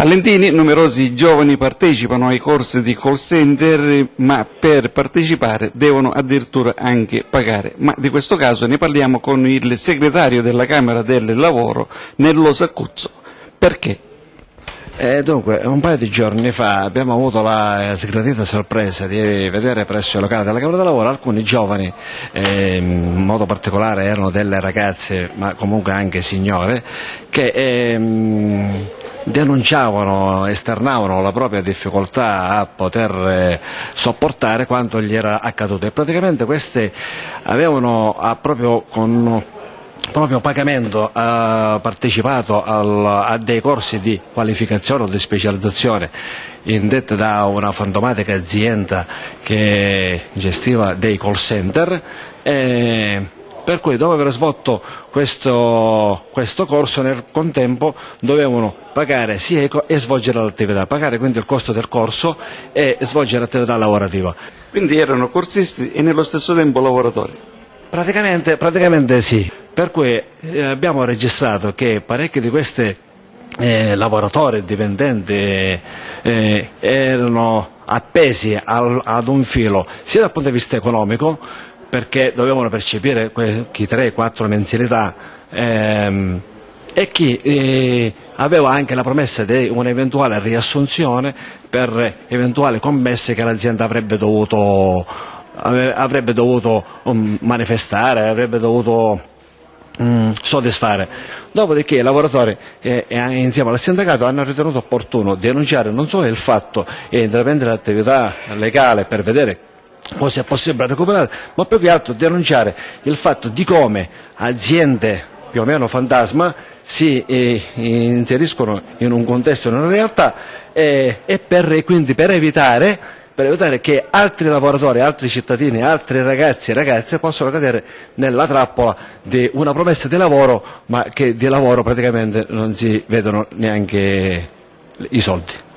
A Lentini numerosi giovani partecipano ai corsi di call center, ma per partecipare devono addirittura anche pagare. Ma di questo caso ne parliamo con il segretario della Camera del Lavoro, Nello Saccuzzo. Perché? Dunque, un paio di giorni fa abbiamo avuto la sgradita sorpresa di vedere presso il locale della Camera del Lavoro alcuni giovani, in modo particolare erano delle ragazze, ma comunque anche signore, che denunciavano, esternavano la propria difficoltà a poter sopportare quanto gli era accaduto, e praticamente queste avevano proprio con proprio pagamento partecipato a dei corsi di qualificazione o di specializzazione indette da una fantomatica azienda che gestiva dei call center, per cui dopo aver svolto questo corso nel contempo dovevano pagare sia e svolgere l'attività, pagare quindi il costo del corso e svolgere l'attività lavorativa. Quindi erano corsisti e nello stesso tempo lavoratori? Praticamente sì, per cui abbiamo registrato che parecchi di questi lavoratori e dipendenti erano appesi ad un filo sia dal punto di vista economico, perché dovevano percepire chi 3-4 mensilità, e chi aveva anche la promessa di un'eventuale riassunzione per eventuali commesse che l'azienda avrebbe dovuto manifestare, avrebbe dovuto soddisfare. Dopodiché i lavoratori insieme al sindacato hanno ritenuto opportuno denunciare non solo il fatto e intraprendere l'attività legale per vedere cosa è possibile recuperare, ma più che altro denunciare il fatto di come aziende più o meno fantasma si inseriscono in un contesto, in una realtà, e quindi per evitare che altri lavoratori, altri cittadini, altri ragazzi e ragazze possano cadere nella trappola di una promessa di lavoro, ma che di lavoro praticamente non si vedono neanche i soldi.